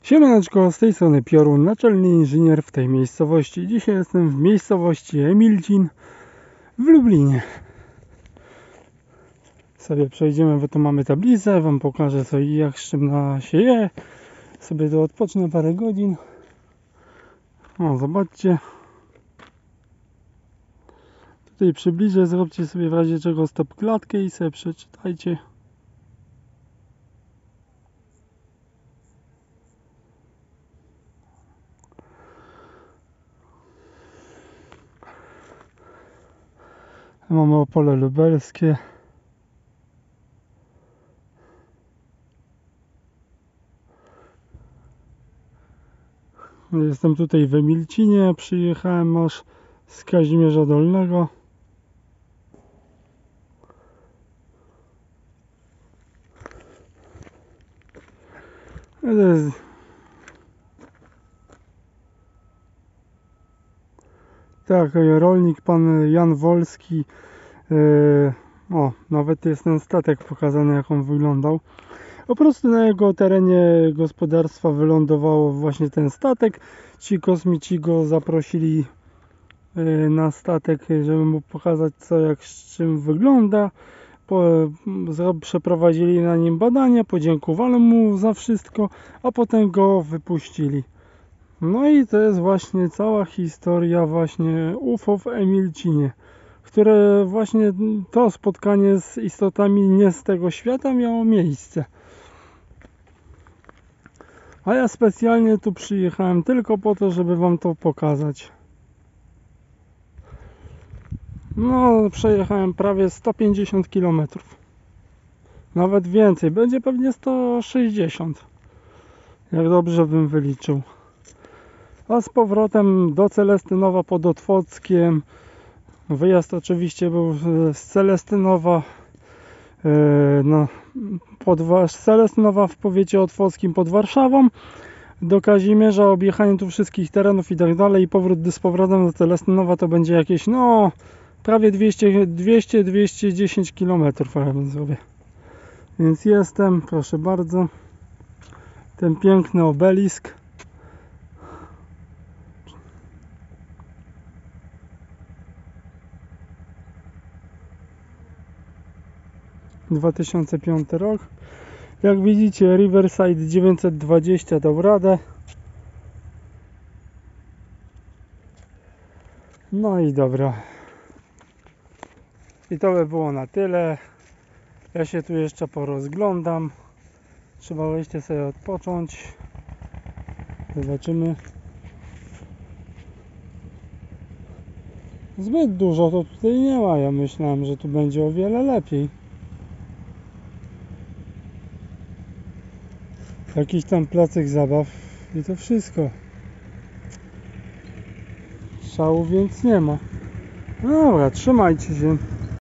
Siemaneczko, z tej strony Piorun, naczelny inżynier w tej miejscowości. Dzisiaj jestem w miejscowości Emilcin w Lublinie. Sobie przejdziemy, bo tu mamy tablicę, wam pokażę co i jak, z czym się je. Sobie tu odpocznę parę godzin. O, zobaczcie. Tutaj przybliżę, zróbcie sobie w razie czego stop klatkę i sobie przeczytajcie. Mamy Opole Lubelskie. Jestem tutaj w Emilcinie, przyjechałem aż z Kazimierza Dolnego. Tak, rolnik pan Jan Wolski. O, nawet jest ten statek pokazany, jak on wyglądał. Po prostu na jego terenie gospodarstwa wylądował właśnie ten statek. Ci kosmici go zaprosili na statek, żeby mu pokazać co jak z czym wygląda. Przeprowadzili na nim badania, podziękowali mu za wszystko, a potem go wypuścili. No i to jest właśnie cała historia właśnie UFO w Emilcinie, które właśnie to spotkanie z istotami nie z tego świata miało miejsce. A ja specjalnie tu przyjechałem tylko po to, żeby wam to pokazać. No, przejechałem prawie 150 km. Nawet więcej, będzie pewnie 160. Jak dobrze bym wyliczył. A z powrotem do Celestynowa pod Otwockiem. Wyjazd oczywiście był z Celestynowa z Celestynowa w powiecie otwockim pod Warszawą do Kazimierza, objechanie tu wszystkich terenów i tak dalej, i powrót z powrotem do Celestynowa to będzie jakieś prawie 200-210 km zrobię. Więc jestem, proszę bardzo, ten piękny obelisk. ...2005 rok. Jak widzicie, Riverside 920 dał radę. No i dobra. I to by było na tyle. Ja się tu jeszcze porozglądam. Trzeba wejść sobie odpocząć. Zobaczymy. Zbyt dużo to tutaj nie ma. Ja myślałem, że tu będzie o wiele lepiej. Jakiś tam placek zabaw i to wszystko. Szału więc nie ma. Dobra, trzymajcie się.